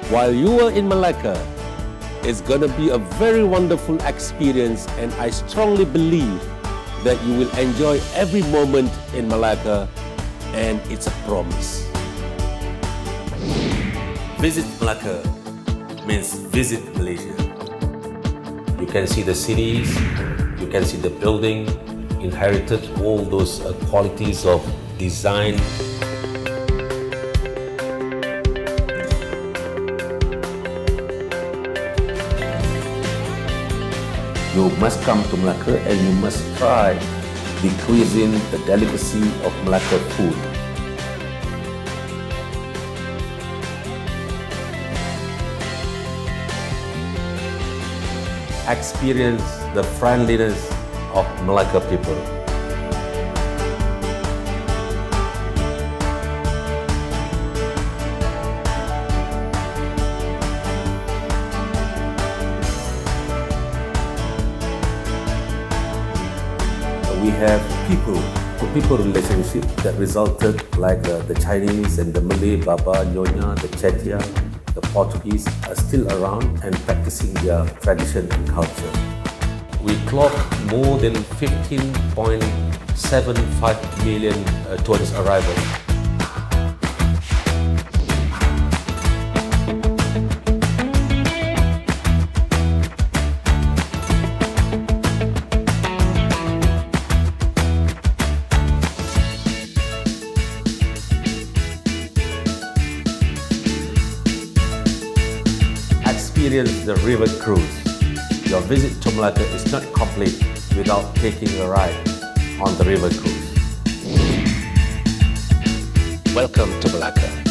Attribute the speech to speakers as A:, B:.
A: while you are in Malacca, it's going to be a very wonderful experience, and I strongly believe that you will enjoy every moment in Malacca, and it's a promise. Visit Malacca means visit Malaysia. You can see the cities, you can see the building, inherited all those qualities of design. You must come to Malacca and you must try the cuisine, the delicacy of Malacca food. Experience the friendliness of Malacca people. We have people relationship that resulted like the Chinese and the Malay, Baba, Nyonya, the Chetia, the Portuguese are still around and practicing their tradition and culture. We clocked more than 15.75 million tourist arrivals. Experience the river cruise. Your visit to Malacca is not complete without taking a ride on the river cruise. Welcome to Malacca.